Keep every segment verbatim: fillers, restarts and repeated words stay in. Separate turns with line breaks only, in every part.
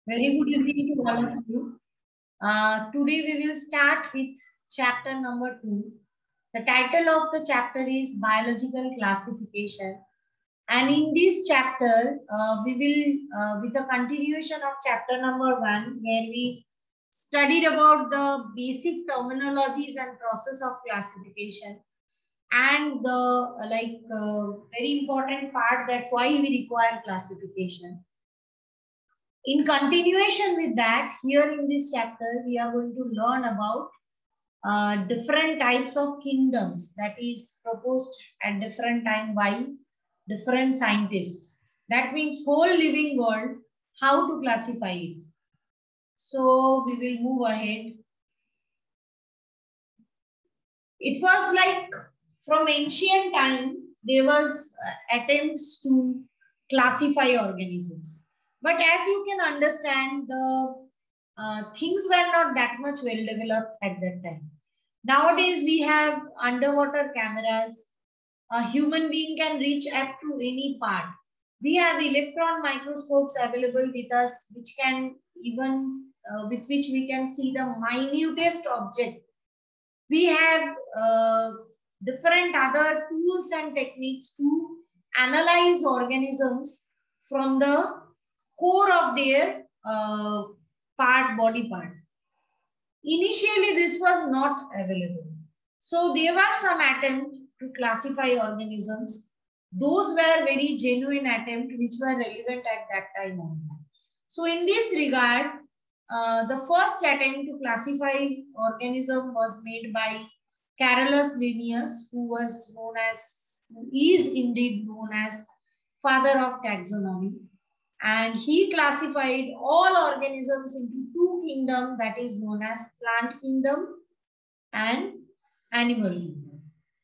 Very good evening to all of you. Uh, today we will start with chapter number two. The title of the chapter is Biological Classification. And in this chapter, uh, we will, uh, with a continuation of chapter number one, where we studied about the basic terminologies and process of classification and the uh, like uh, very important part that why we require classification. In continuation with that, here in this chapter, we are going to learn about uh, different types of kingdoms that is proposed at different time by different scientists. That means whole living world, how to classify it. So we will move ahead. It was like from ancient time, there was uh, attempts to classify organisms. But as you can understand, the uh, things were not that much well developed at that time. Nowadays, we have underwater cameras. A human being can reach up to any part. We have electron microscopes available with us, which can even, uh, with which we can see the minutest object. We have uh, different other tools and techniques to analyze organisms from the core of their uh, part, body part. Initially, this was not available. So there were some attempts to classify organisms. Those were very genuine attempts which were relevant at that time only. So in this regard, uh, the first attempt to classify organism was made by Carolus Linnaeus, who was known as, who is indeed known as father of taxonomy. And he classified all organisms into two kingdoms, that is known as plant kingdom and animal kingdom.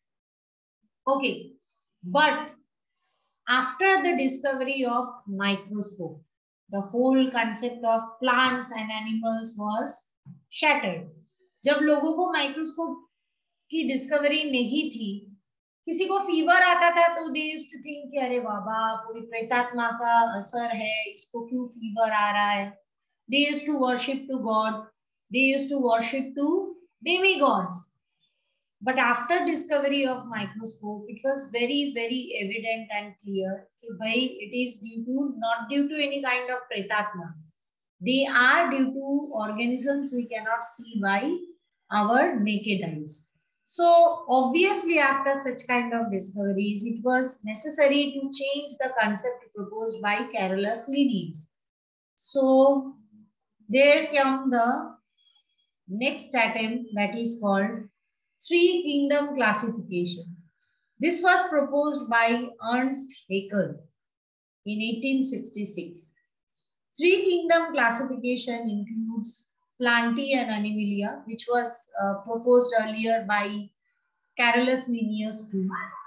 Okay, but after the discovery of microscope, the whole concept of plants and animals was shattered. जब लोगों को microscope की discovery नहीं थी, किसी को fever आता था तो दे यूज्ड टू थिंक कि अरे बाबा कोई प्रेतात्मा का असर है, इसको क्यों फीवर आ रहा है. They used to worship to God. They used to worship to demigods. But after discovery of microscope, it was very, very evident and clear that bhai, it is due to, not due to any kind of pretatma. They are due to organisms we cannot see by our naked eyes. So obviously after such kind of discoveries, it was necessary to change the concept proposed by Carolus Linnaeus. So there came the next attempt, that is called Three Kingdom Classification. This was proposed by Ernst Haeckel in eighteen sixty-six. Three Kingdom Classification includes Plantae and Animalia, which was uh, proposed earlier by Carolus Linnaeus too.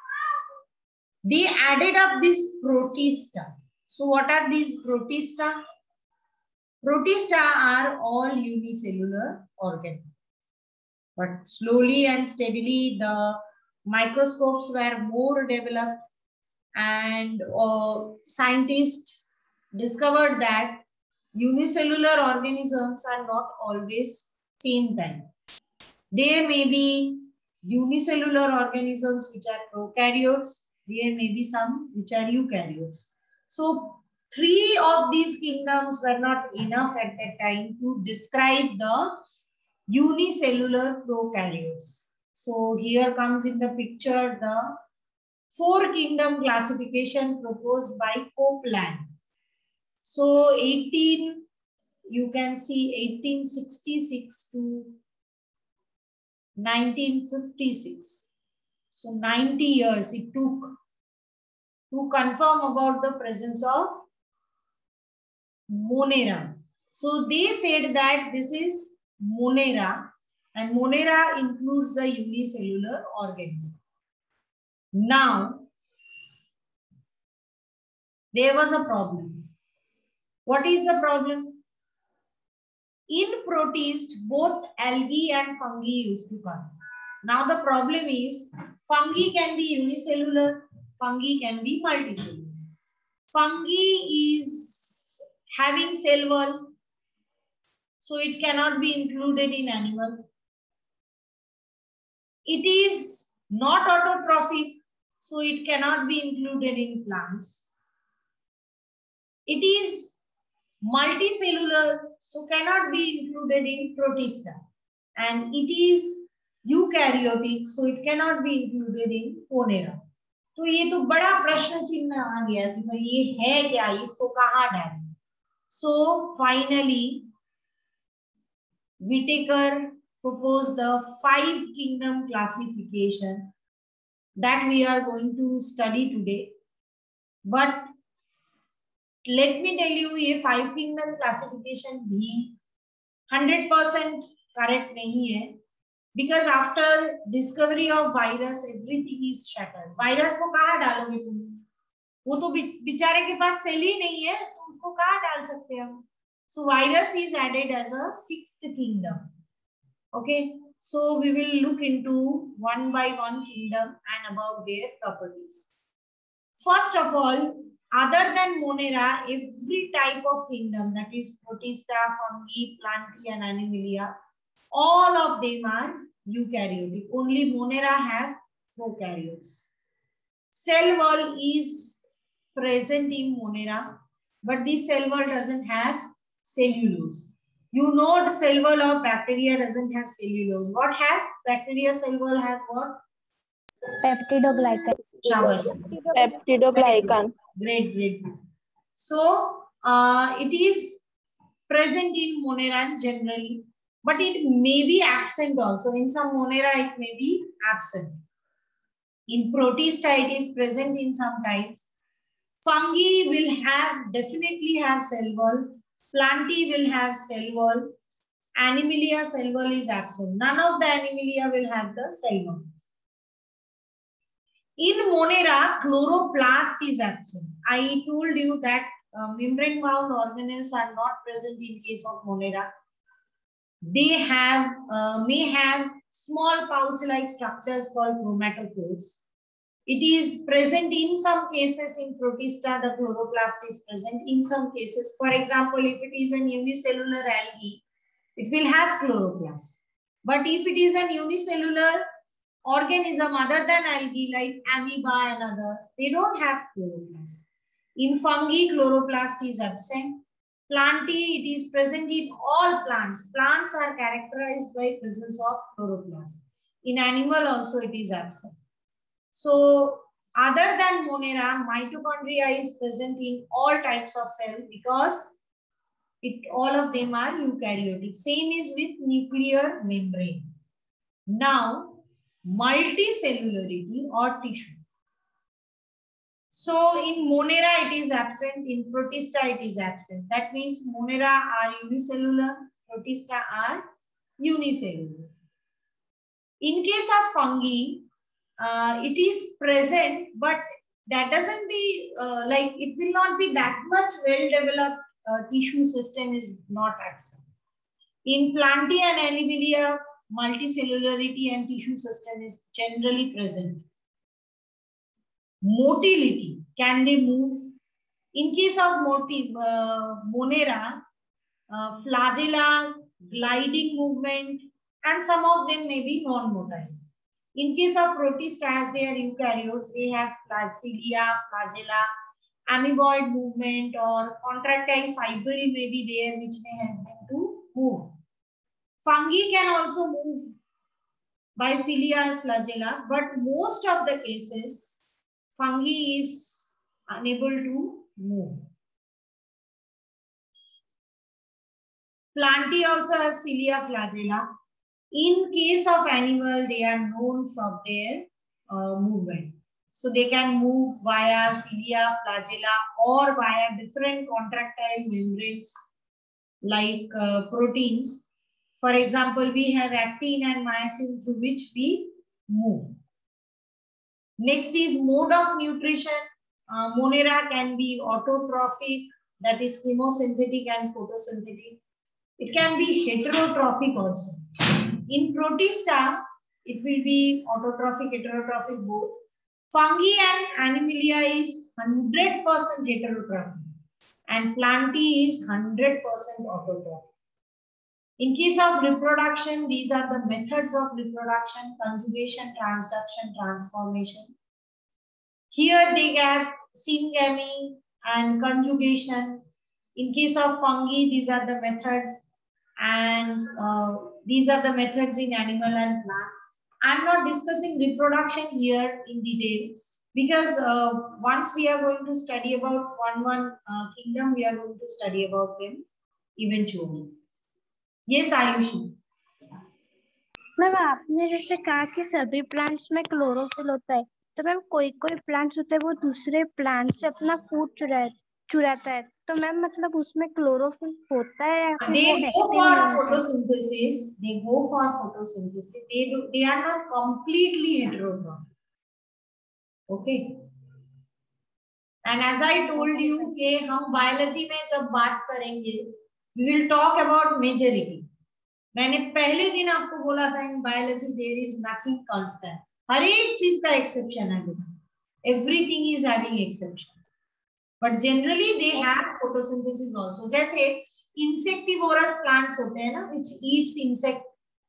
They added up this Protista. So what are these Protista? Protista are all unicellular organisms. But slowly and steadily, the microscopes were more developed, and uh, scientists discovered that unicellular organisms are not always same time. There may be unicellular organisms which are prokaryotes. There may be some which are eukaryotes. So three of these kingdoms were not enough at that time to describe the unicellular prokaryotes. So here comes in the picture the four kingdom classification proposed by Copeland. So eighteen, you can see eighteen sixty-six to nineteen fifty-six. So ninety years it took to confirm about the presence of Monera. So they said that this is Monera, and Monera includes the unicellular organism. Now, there was a problem. What is the problem? In protist, both algae and fungi used to come. Now the problem is, fungi can be unicellular, fungi can be multicellular. Fungi is having cell wall, so it cannot be included in animal. It is not autotrophic, so it cannot be included in plants. It is multicellular, so cannot be included in Protista. And it is eukaryotic, so it cannot be included in Monera. तो ये तो बड़ा प्रश्न चिन्ह आ गया कि भाई ये है क्या, इसको कहाँ डालें. So finally, Whitaker proposed the five kingdom classification that we are going to study today. But let me tell you, ये five kingdom classification भी hundred percent correct नहीं है, because after discovery of virus everything is shattered. virus को कहाँ डालोगे तुम? वो तो बेचारे के पास सेल ही नहीं है, तो उसको कहाँ डाल सकते हैं हम? So virus is added as a sixth kingdom. Okay, so we will look into one by one kingdom and about their properties. First of all, other than Monera, every type of kingdom, that is Protista, Fungi, Plantae and Animalia, all of them are eukaryotic. Only Monera have prokaryotes. Cell wall is present in Monera, but this cell wall doesn't have cellulose. You know the cell wall of bacteria doesn't have cellulose. What have bacteria cell wall have what?
Peptidoglycan.
Shower.
Peptidoglycan.
Great, great. So uh, it is present in Monera generally, but it may be absent also. In some Monera, it may be absent. In Protista, it is present in some types. Fungi will have definitely have cell wall. Plantae will have cell wall. Animalia cell wall is absent. None of the Animalia will have the cell wall. In Monera, chloroplast is absent. I told you that uh, membrane-bound organelles are not present in case of Monera. They have uh, may have small pouch-like structures called chromatophores. It is present in some cases in Protista, the chloroplast is present in some cases. For example, if it is an unicellular algae, it will have chloroplast. But if it is an unicellular organism other than algae like amoeba and others, they don't have chloroplast. In fungi, chloroplast is absent. Plantae, it is present in all plants. Plants are characterized by presence of chloroplast. In animal also it is absent. So other than Monera, mitochondria is present in all types of cell because it all of them are eukaryotic. Same is with nuclear membrane. Now, multicellularity or tissue. So in Monera it is absent, in Protista it is absent. That means Monera are unicellular, Protista are unicellular. In case of fungi, uh, it is present, but that doesn't be uh, like it will not be that much well developed uh, tissue system is not absent. In Plantae and Animalia, multicellularity and tissue system is generally present. Motility, can they move? In case of moti, uh, Monera, uh, flagella, gliding movement, and some of them may be non-motile. In case of Protista, as they are eukaryotes, they have cilia, flagella, amoeboid movement or contractile fibril may be there which may help them to move. Fungi can also move by cilia or flagella, but most of the cases, fungi is unable to move. Plantae also have cilia, flagella. In case of animal, they are known from their uh, movement. So they can move via cilia, flagella or via different contractile membranes like uh, proteins. For example, we have actin and myosin through which we move. Next is mode of nutrition. Uh, Monera can be autotrophic, that is chemosynthetic and photosynthetic. It can be heterotrophic also. In Protista, it will be autotrophic, heterotrophic both. Fungi and Animalia is one hundred percent heterotrophic and Plantae is one hundred percent autotrophic. In case of reproduction, these are the methods of reproduction: conjugation, transduction, transformation. Here they have syngamy and conjugation. In case of fungi, these are the methods, and uh, these are the methods in animal and plant. I'm not discussing reproduction here in detail because uh, once we are going to study about one one uh, kingdom, we are going to study about them eventually. Yes, Ayushi.
Ma'am आपने जैसे कहा कि सभी plants में chlorophyll होता है, तो ma'am कोई कोई प्लांट्स होते हैं वो दूसरे प्लांट से अपना फूड चुरा चुराता है, तो मैम मतलब उसमें क्लोरोफिल होता है या फिर
They
वो
go
एक्टिव
for
नहीं होता?
photosynthesis. They go for photosynthesis. They do. They are not completely heterotroph. Okay. And as I told you कि हम biology में जब बात करेंगे, we will talk about majority. मैंने पहले दिन आपको बोला था in biology there is nothing constant. हर एक चीज का exception है बेटा. Everything is having exception. But generally they have photosynthesis also. जैसे insectivorous plants होते हैं ना, which eats insect.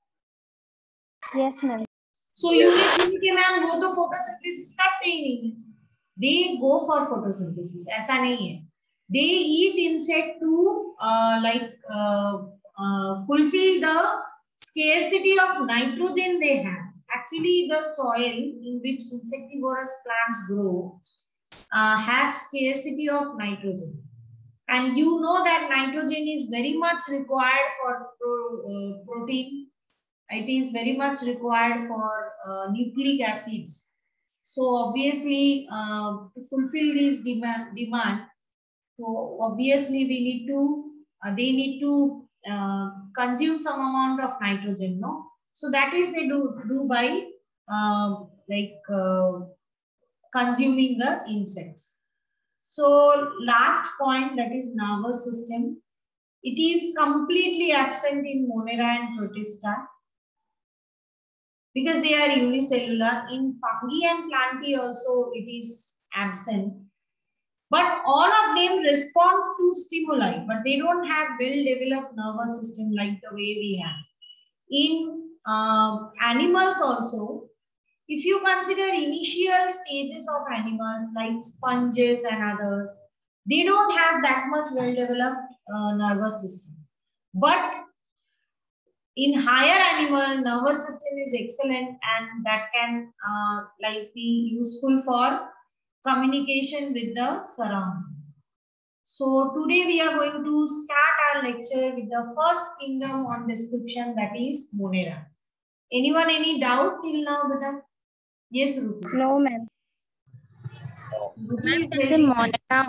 Yes ma'am.
So you may think कि मैम वो तो photosynthesis करते ही नहीं है. They go for photosynthesis. ऐसा नहीं है. They eat insect to uh, like uh, uh, fulfill the scarcity of nitrogen they have. Actually, the soil in which insectivorous plants grow uh, have scarcity of nitrogen. And you know that nitrogen is very much required for pro, uh, protein. It is very much required for uh, nucleic acids. So obviously, uh, to fulfill this demand, demand, so obviously we need to, uh, they need to uh, consume some amount of nitrogen, no? So that is they do do by uh, like uh, consuming the insects. So last point, that is nervous system. It is completely absent in Monera and Protista because they are unicellular. In fungi and plantae also it is absent. But all of them respond to stimuli, but they don't have well-developed nervous system like the way we have. In uh, animals also, if you consider initial stages of animals like sponges and others, they don't have that much well-developed uh, nervous system. But in higher animal, nervous system is excellent and that can uh, like be useful for communication with the surrounding. So today we are going to start our lecture with the first kingdom on description, that is Monera. Anyone any doubt till now, beta? Yes, Rupi.
No ma'am.
जैसे Monera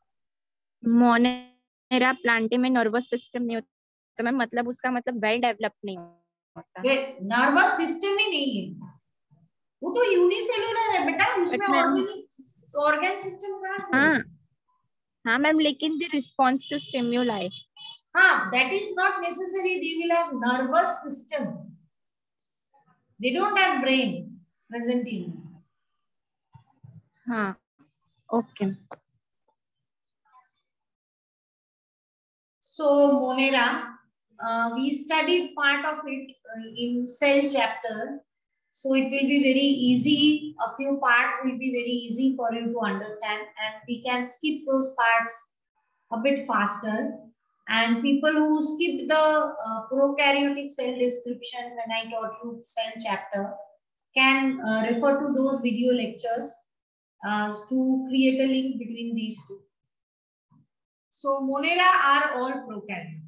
Monera Plantae में nervous system नहीं होता ma'am, मतलब उसका मतलब well develop नहीं होता.
Nervous system ही नहीं है, वो तो यूनिसेलुलर है बेटा, उसमें ऑर्गन सिस्टम कहाँ से?
हाँ हाँ मैम, लेकिन द रिस्पॉन्स टू स्टिम्युलाई.
हाँ, that is not necessary. They will have nervous system. They don't have brain present in.
हाँ, okay.
So Monera, uh, we studied part of it uh, in cell chapter. So it will be very easy. A few parts will be very easy for you to understand, and we can skip those parts a bit faster. And people who skip the uh, prokaryotic cell description when I taught you cell chapter can uh, refer to those video lectures uh, to create a link between these two. So Monera are all prokaryotic.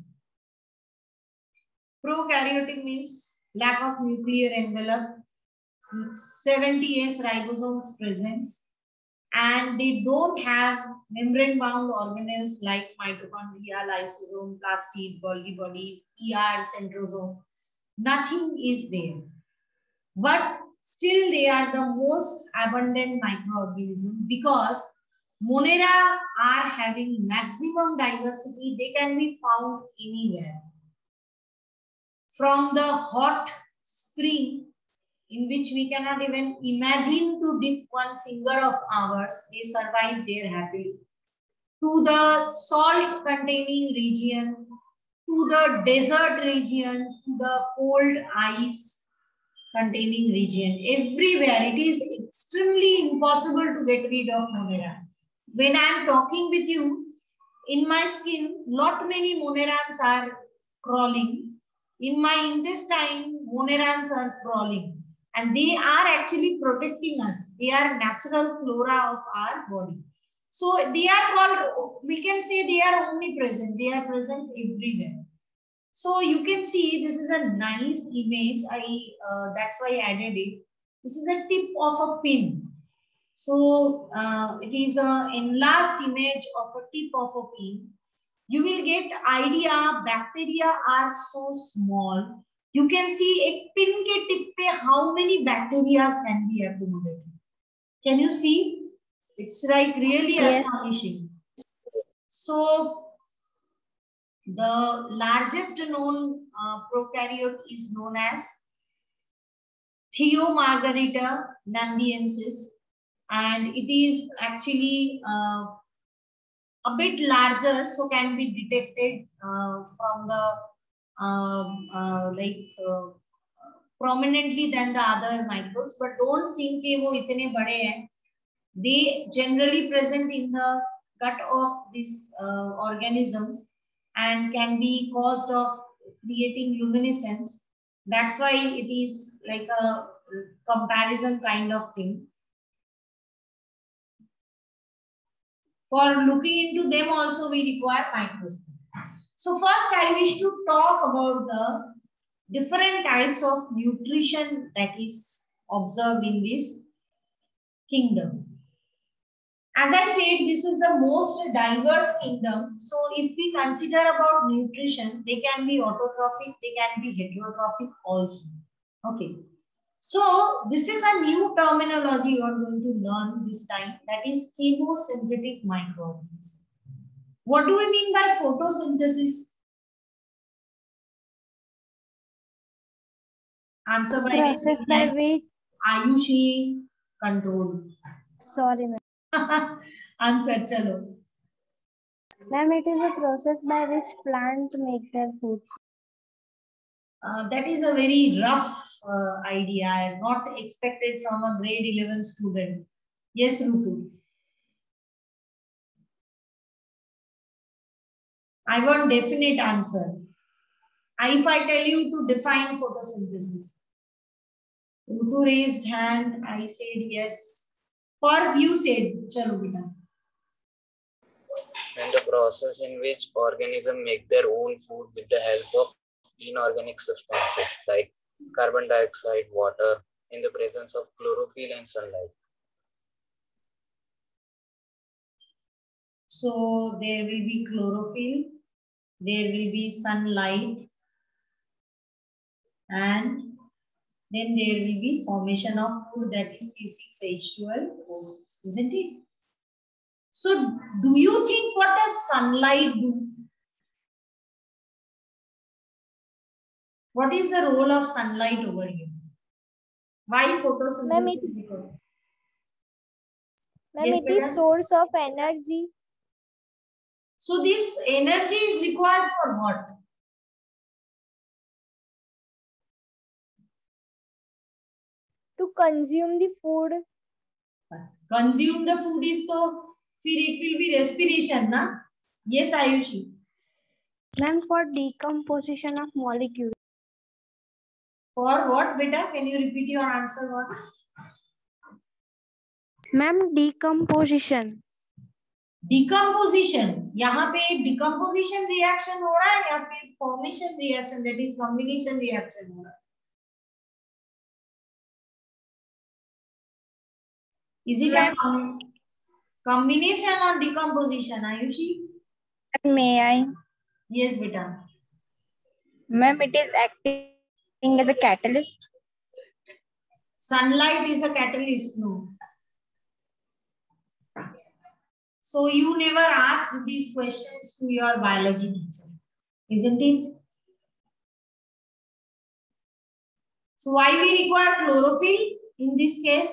Prokaryotic means lack of nuclear envelope, seventy S ribosomes presence, and they don't have membrane-bound organelles like mitochondria, lysosome, plastid, Golgi bodies, E R, centrosome. Nothing is there. But still they are the most abundant microorganism because Monera are having maximum diversity. They can be found anywhere. From the hot spring in which we cannot even imagine to dip one finger of ours, they survive there happily, to the salt containing region, to to the desert region, to the cold ice containing region. Everywhere it is extremely impossible to get rid of Monera. When I am talking with you, in my skin, not many Monerans are crawling. In my intestine, Monerans are crawling. And they are actually protecting us. They are natural flora of our body. So they are called, we can say they are omnipresent. They are present everywhere. So you can see this is a nice image. I uh, that's why I added it. This is a tip of a pin. So uh, it is an enlarged image of a tip of a pin. You will get idea. Bacteria are so small. You can see a pin ke tip pe how many bacteria can be accumulated. Can you see? It's like really
Yes.
astonishing. So the largest known uh, prokaryote is known as Theomargarita nambiensis, and it is actually uh, a bit larger, so can be detected uh, from the um, uh, like uh, prominently than the other microbes. But don't think कि वो इतने बड़े हैं. They generally present in the gut of these uh, organisms and can be caused of creating luminescence. That's why it is like a comparison kind of thing. For looking into them also we require microscope. So first I wish to talk about the different types of nutrition that is observed in this kingdom. As I said, this is the most diverse kingdom. So if we consider about nutrition, they can be autotrophic, they can be heterotrophic also. Okay. So this is a new terminology you are going to learn this time, that is chemosynthetic microorganisms. What do we mean by photosynthesis? Answer by
Process by which,
Ayushi, control.
sorry ma'am.
Answer, chalo.
Ma'am, it is a process by which plant make their food.
Uh, that is a very rough uh, idea. I have not expected from a grade eleven student. Yes, Rutu. I want definite answer. If I tell you to define photosynthesis. Rutu raised hand. I said yes. For you said, chalo beta.
And the process in which organisms make their own food with the help of inorganic substances like carbon dioxide, water, in the presence of chlorophyll and sunlight.
So there will be chlorophyll, there will be sunlight, and then there will be formation of food, that is C six H twelve O six, isn't it? So do you think what does sunlight do? What is the role of sunlight over here? Why photosynthesis?
Ma'am, it, ma'am,
Yes,
it is
madam?
source of energy.
So this energy is required for what?
To consume the food.
Consume the food is so, it will be respiration, na? Yes, Ayushi.
Ma'am, for decomposition of molecules.
For what, beta? Can you repeat your answer once?
Ma'am, decomposition.
Decomposition. यहाँ पे decomposition reaction हो रहा है या फिर formation reaction, that is combination reaction हो रहा है? Is it a com combination or decomposition, Ayushi?
May I?
Yes, beta.
Ma'am, it is acting as a catalyst.
Sunlight is a catalyst, no. So you never asked these questions to your biology teacher, isn't it? So why we require chlorophyll in this case?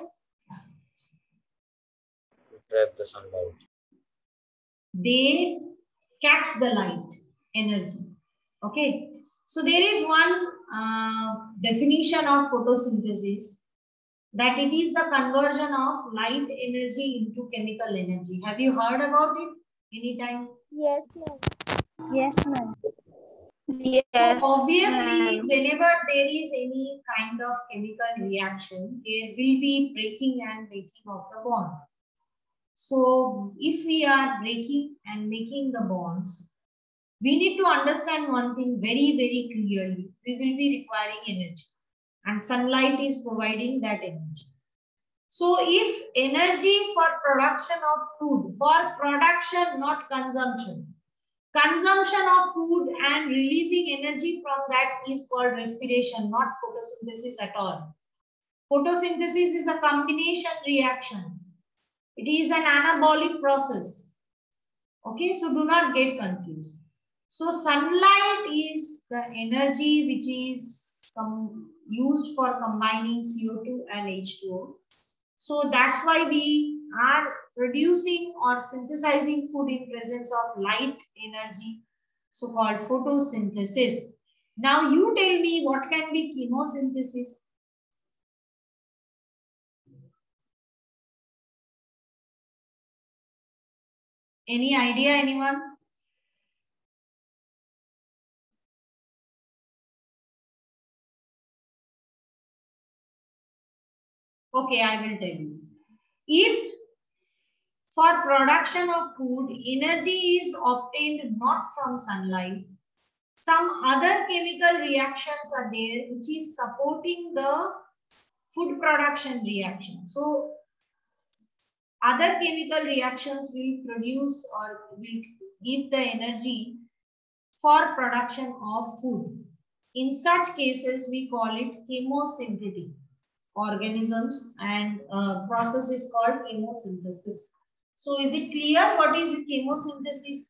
To trap the sunlight.
They catch the light energy. Okay. So there is one uh, definition of photosynthesis, that it is the conversion of light energy into chemical energy. Have you heard about it anytime?
Yes, ma'am. Yes, ma'am.
Yes. So obviously, whenever there is any kind of chemical reaction, there will be breaking and making of the bond. So if we are breaking and making the bonds, we need to understand one thing very, very clearly. We will be requiring energy, and sunlight is providing that energy. So if energy for production of food, for production, not consumption, consumption of food and releasing energy from that is called respiration, not photosynthesis at all. Photosynthesis is a combination reaction. It is an anabolic process. Okay, so do not get confused. So sunlight is the energy which is um, used for combining C O two and H two O. So that's why we are producing or synthesizing food in presence of light energy, so called photosynthesis. Now you tell me what can be chemosynthesis? Any idea, anyone? Okay, I will tell you. If for production of food, energy is obtained not from sunlight, some other chemical reactions are there which is supporting the food production reaction. So other chemical reactions will produce or will give the energy for production of food. In such cases, we call it chemosynthetic organisms, and uh, process is called chemosynthesis. So is it clear what is chemosynthesis?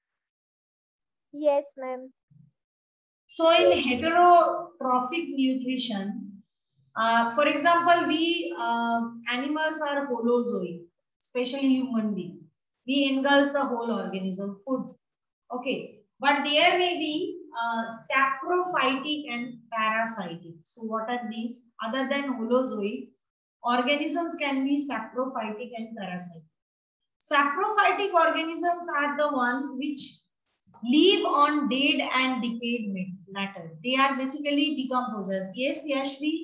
Yes, ma'am.
So in heterotrophic nutrition, uh, for example, we uh, animals are holozoic, especially human being. We engulf the whole organism, food. Okay, but there may be uh, saprophytic and parasitic. So what are these? Other than holozoic, organisms can be saprophytic and parasitic. Saprophytic organisms are the one which live on dead and decayed matter. They are basically decomposers. Yes, Yashvi?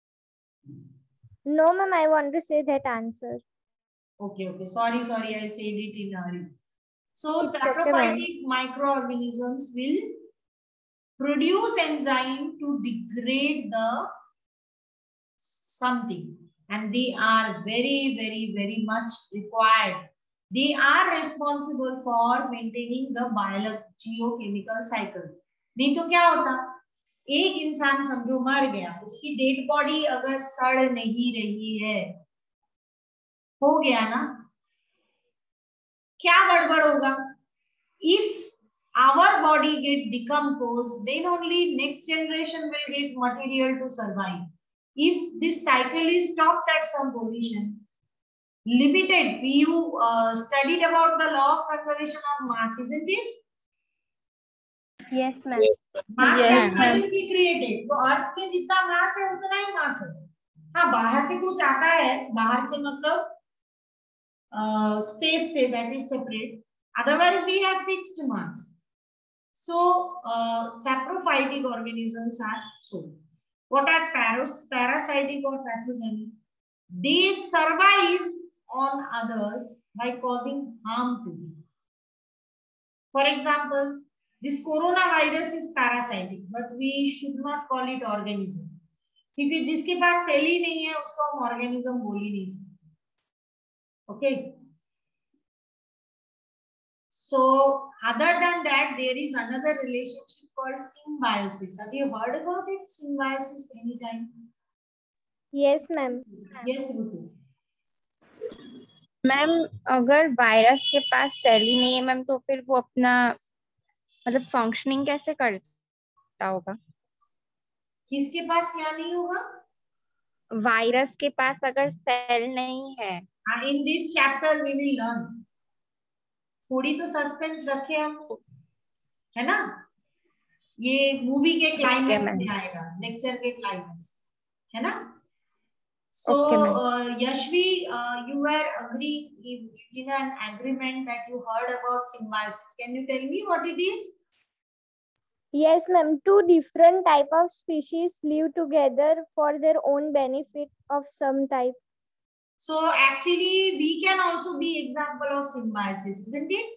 No, ma'am, I want to say that answer.
Okay, okay. Sorry, sorry, I said it in a hurry. So
It's
saprophytic
okay,
microorganisms will produce enzyme to degrade the something, and they are very, very, very much required. They are responsible for maintaining the biogeochemical cycle. नहीं तो क्या होता, एक इंसान समझो मर गया, उसकी डेड बॉडी अगर सड़ नहीं रही है, हो गया ना, क्या गड़बड़ होगा? If our body get decomposed, then only next generation will get material to survive. If this cycle is stopped at some position, limited, you uh, studied about the law of conservation of mass, isn't it?
Yes, ma'am.
Mass
Yes,
will be created. तो अर्थ के जितना मास है उतना ही मास है. हाँ, बाहर से कुछ आता है, बाहर से मतलब स्पेस से, that is separate. Otherwise, we have fixed mass. So, uh, saprophytic organisms are so. What are paras parasitic or pathogenic? They survive on others by causing harm to them. For example, this coronavirus is parasitic, but we should not call it organism. क्योंकि जिसके पास cell ही नहीं है उसको हम organism बोल ही नहीं सकते. Okay. So other than that, there is another relationship called symbiosis. Have you heard about it? Symbiosis anytime?
Yes, ma'am.
Yes, Rutu.
Ma'am अगर वायरस के पास सेल ही नहीं है मैम, तो फिर वो अपना मतलब फंक्शनिंग कैसे करता होगा?
किसके पास क्या नहीं होगा?
वायरस के पास अगर सेल नहीं है.
In this chapter we will learn. थोड़ी तो सस्पेंस रखे हम, है ना? ये मूवी के क्लाइमैक्स
ma'am.
में आएगा, लेक्चर के क्लाइमैक्स, है ना? So,
Okay, ma'am.
uh, Yashvi, uh, you were agree in, in an agreement that you heard about symbiosis. Can you tell me what it is?
Yes, ma'am. Two different type of species live together for their own benefit of some type.
So actually, we can also be example of symbiosis, isn't it?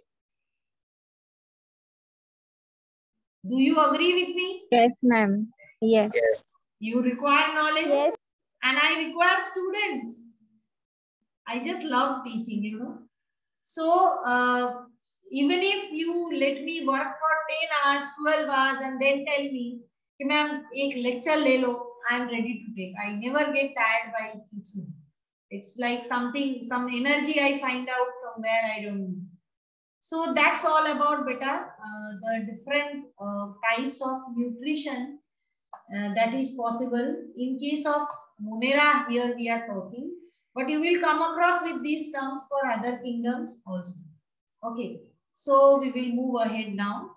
Do you agree with me?
Yes, ma'am. Yes.
Yes.
You require knowledge,
Yes.
and I require students. I just love teaching, you know. So uh, even if you let me work for ten hours, twelve hours, and then tell me, ma'am, ek lecture le lo, I am ready to take. I never get tired while teaching. It's like something, some energy I find out from where I don't know. So that's all about beta, uh, the different uh, types of nutrition uh, that is possible. In case of Monera, here we are talking, but you will come across with these terms for other kingdoms also. Okay, so we will move ahead now.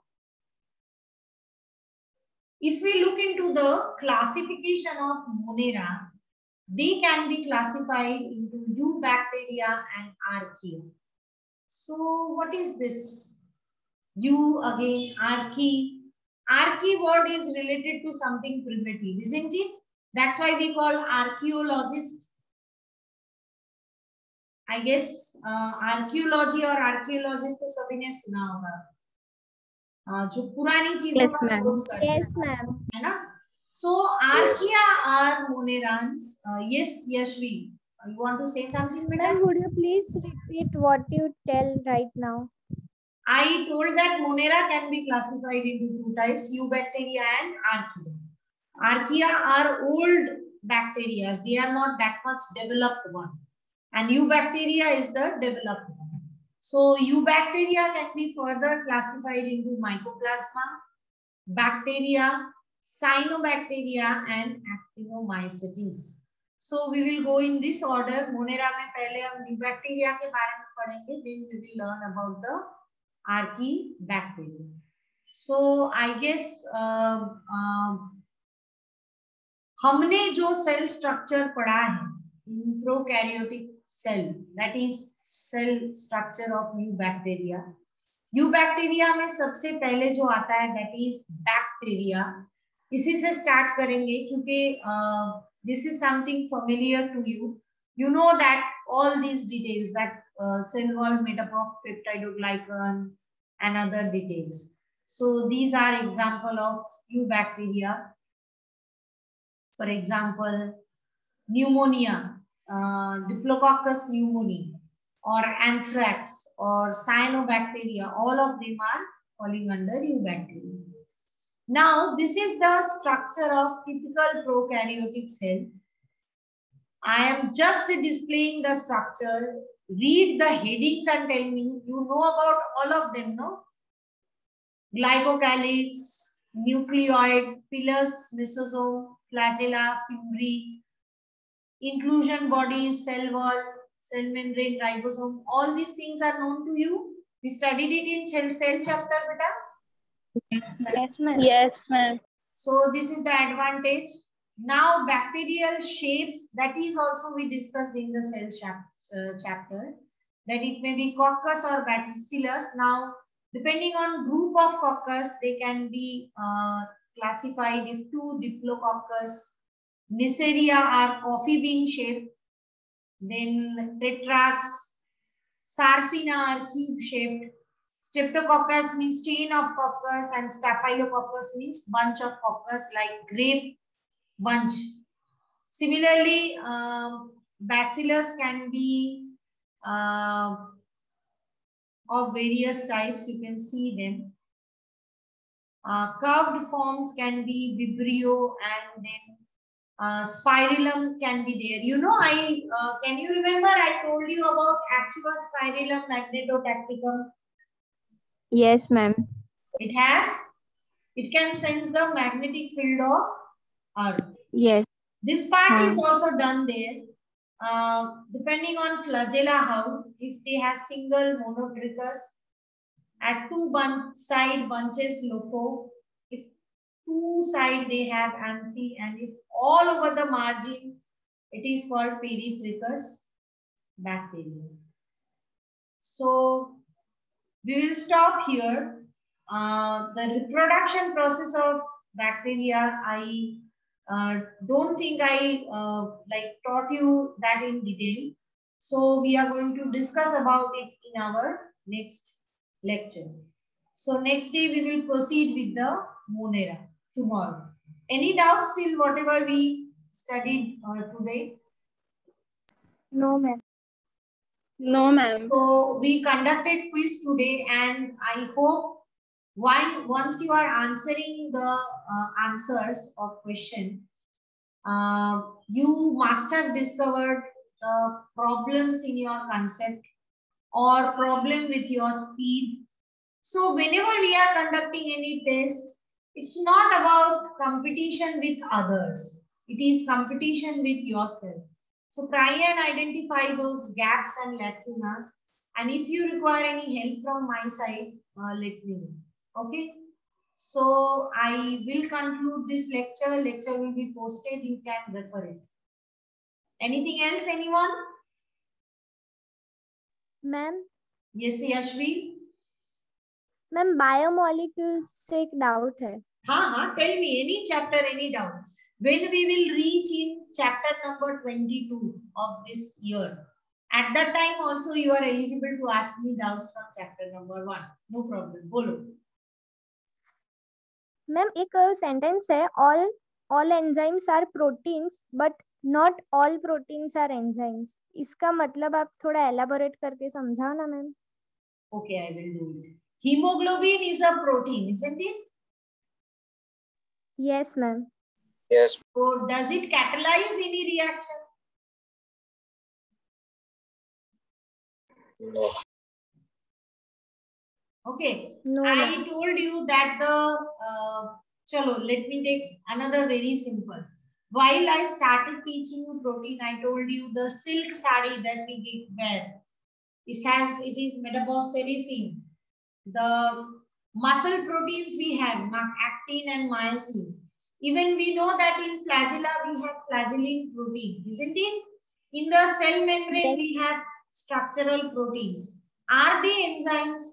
If we look into the classification of Monera, they can be classified into eubacteria and archaea. So what is this? You again, archaea. Archaea word is related to something primitive, isn't it? That's why we call archaeologists. I guess uh, archaeology or archaeologist तो सभी ने सुना होगा, uh, जो पुरानी चीजों
Yes,
का
ma'am.
खोज करते हैं,
Yes, ma'am.
है ना? So archaea are monerans. Uh, yes, Yashvi, uh, you want to say something,
Ma'am,
madam?
would you please repeat what you tell right now?
I told that Monera can be classified into two types, eubacteria and archaea. Archaea are old bacteria. They are not that much developed one. And eubacteria is the developed one. So eubacteria can be further classified into mycoplasma, bacteria, cyanobacteria and actinomycetes. So we will go in this order. Monera में पहले हम eubacteria के बारे में पढ़ेंगे. Then we will learn about the archaebacteria. So I guess uh, uh, हमने जो cell structure पढ़ा है in prokaryotic cell, that is cell structure of eubacteria. Eubacteria में सबसे पहले जो आता है दैट इज बैक्टीरिया. इसी से स्टार्ट करेंगे क्योंकि this is something familiar to you. You know that all these details, that uh, cell wall made up of peptidoglycan and other details. So these are example of eubacteria. For example, pneumonia, uh, Diplococcus pneumoniae, or anthrax, or cyanobacteria, all of them are falling under eubacteria. Now, this is the structure of typical prokaryotic cell. I am just displaying the structure. Read the headings and tell me, you know about all of them, no? Glycocalyx, nucleoid, pilus, mesosome, flagella, fimbriae, inclusion bodies, cell wall, cell membrane, ribosome. All these things are known to you. We studied it in cell, cell chapter, beta.
Yes, ma'am.
Yes, ma'am.
So this is the advantage. Now bacterial shapes, that is also we discussed in the cell chap uh, chapter, that it may be coccus or bacillus. Now depending on group of coccus, they can be uh, classified if two diplococcus, Neisseria are coffee bean shaped, then tetras, sarcina are cube shaped, streptococcus means chain of coccus, and staphylococcus means bunch of coccus like grape bunch. Similarly, um, bacillus can be uh, of various types. You can see them. Uh, curved forms can be vibrio, and then uh, spirillum can be there. You know, I uh, can you remember I told you about Aquaspirillum magnetotacticum?
Yes, ma'am.
It has, it can sense the magnetic field of Earth.
Yes.
This part
Hmm.
is also done there. Uh, depending on flagella, how if they have single monotrichous at two bunch side bunches lopho. If two side they have amphi, and if all over the margin, it is called peritrichous bacteria. So we will stop here. Uh, the reproduction process of bacteria, I uh, don't think I uh, like taught you that in detail. So we are going to discuss about it in our next lecture. So next day we will proceed with the Monera tomorrow. Any doubts till whatever we studied uh, today?
No, ma'am.
No, ma'am.
So we conducted quiz today, and I hope while once you are answering the uh, answers of question, uh, you must have discovered the problems in your concept or problem with your speed. So whenever we are conducting any test, it's not about competition with others. It is competition with yourself. So try and identify those gaps and lacunas. And if you require any help from my side, uh, let me know. Okay. So I will conclude this lecture. Lecture will be posted. You can refer it. Anything else, anyone?
Ma'am,
Yes, Yashvi.
Ma'am biomolecules से एक doubt है.
हाँ हाँ, tell me any chapter, any doubt. When we will reach in chapter number twenty-two of this year, at that time also you are eligible to ask me doubts from chapter number one. No problem. बोलो.
Ma'am एक sentence है, all all enzymes are proteins but not all proteins are enzymes. इसका मतलब आप थोड़ा elaborate करके समझाओ ना ma'am.
Okay, I will do it. Hemoglobin is a protein, isn't it?
Yes, ma'am.
Yes.
So does it catalyze any reaction?
No.
Okay.
No,
I
ma'am.
told you that the uh, chalo, let me take another very simple. While I started teaching you protein, I told you the silk sari that we wear. It has, it is made up of sericin. The muscle proteins we have, actin and myosin. Even we know that in flagella we have flagellin protein, isn't it? In the cell membrane we have structural proteins. Are they enzymes?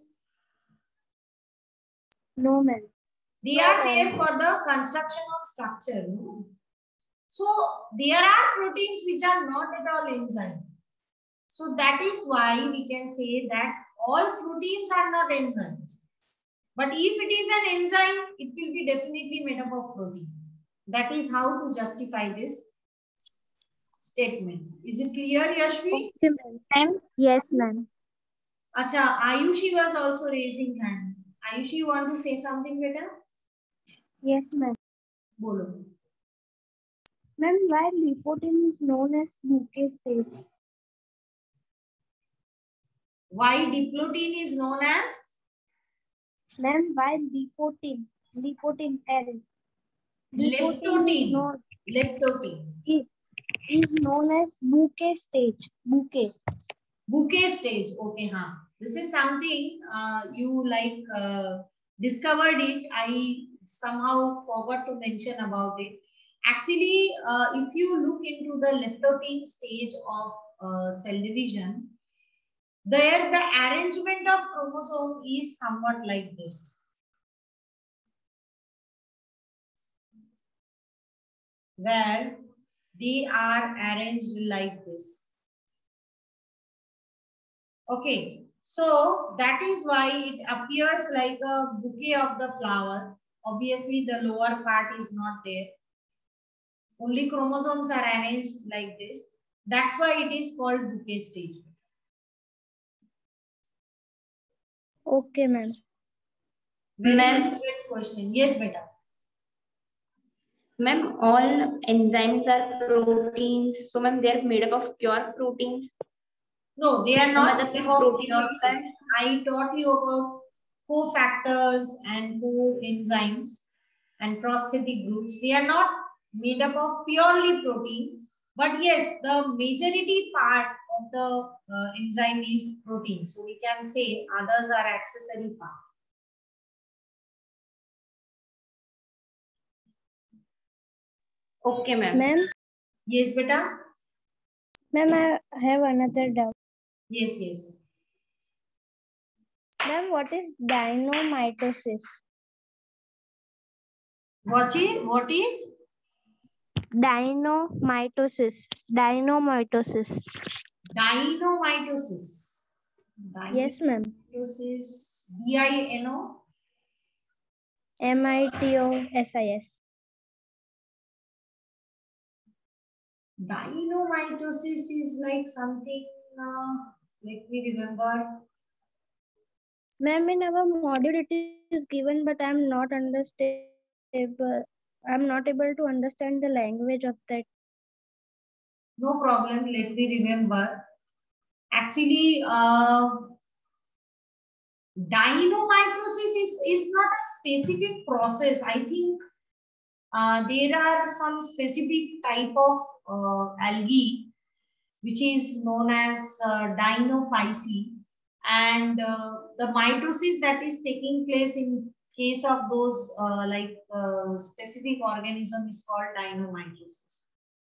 No, ma'am.
They
No,
are
ma'am.
there for the construction of structure. No? So there are proteins which are not at all enzymes. So that is why we can say that all proteins are not enzymes. But if it is an enzyme, it will be definitely made up of protein. That is how to justify this statement. Is it clear, Yashvi?
Okay, ma'am. Yes, ma'am.
Acha, Ayushi was also raising hand. Ayushi, you want to say something better?
Yes, ma'am.
Bolo.
Ma'am, why lipotin is known as bouquet stage?
Why diplotin is known as?
Ma'am, why lipotin? Lipotin L.
Leptotin.
Not,
Leptotin.
is, is known as bouquet stage. Bouquet.
Bouquet stage. Okay, huh. This is something uh, you like uh, discovered it. I somehow forgot to mention about it. Actually, uh, if you look into the leptotin stage of uh, cell division, there the arrangement of chromosome is somewhat like this. Where they are arranged like this. Okay, so that is why it appears like a bouquet of the flower. Obviously, the lower part is not there. Only chromosomes are arranged like this. That's why it is called bouquet stage.
Okay, ma'am.
Very good question. Yes, beta.
Ma'am, all enzymes are proteins. So, ma'am, they are made up of pure proteins.
No, they are not
मतलब
made
सिर्फ
of
protein
pure
होता है.
protein. I taught you about cofactors and coenzymes and prosthetic groups. They are not made up of purely protein, but yes, the majority part of the uh, enzyme is protein. So we can say others are accessory part. Okay, ma'am.
Ma'am,
Yes, beta.
ma'am, I have another doubt.
Yes, yes.
Ma'am, what is denomitosis?
What is? What is?
Denomitosis. Denomitosis.
Denomitosis.
Yes, ma'am.
Denomitosis. D I N O.
M I T O S I S.
Denomitosis is like something. Uh, let me remember.
Ma'am, in our module it is given, but I'm not understandable. I'm not able to understand the language of that.
No problem. Let me remember. Actually, uh, denomitosis is, is not a specific process. I think uh, there are some specific type of uh, algae which is known as uh, dinophyceae, and uh, the mitosis that is taking place in case of those uh, like uh, specific organism is called denomitosis.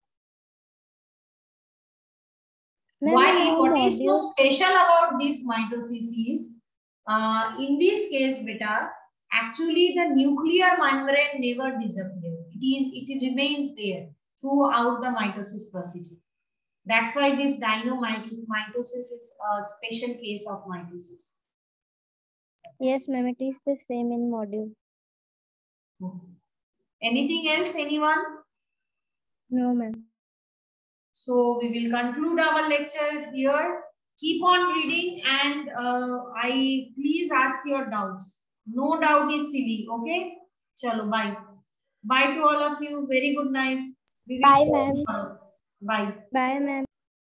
Ma'am,
Why?
in our
What is so
module,
special about this mitosis is, uh, in this case, beta, actually the nuclear membrane never disappears. It is, it remains there throughout the mitosis procedure. That's why this denomitosis is a special case of mitosis.
yes, ma'am, it is the same in module.
Anything else, anyone?
No, ma'am.
So we will conclude our lecture here. Keep on reading, and uh, I please ask your doubts. No doubt is silly. Okay? Chalo, bye. Bye to all of you. Very good night. We will
Bye,
see you
ma'am.
tomorrow. Bye.
Bye, ma'am.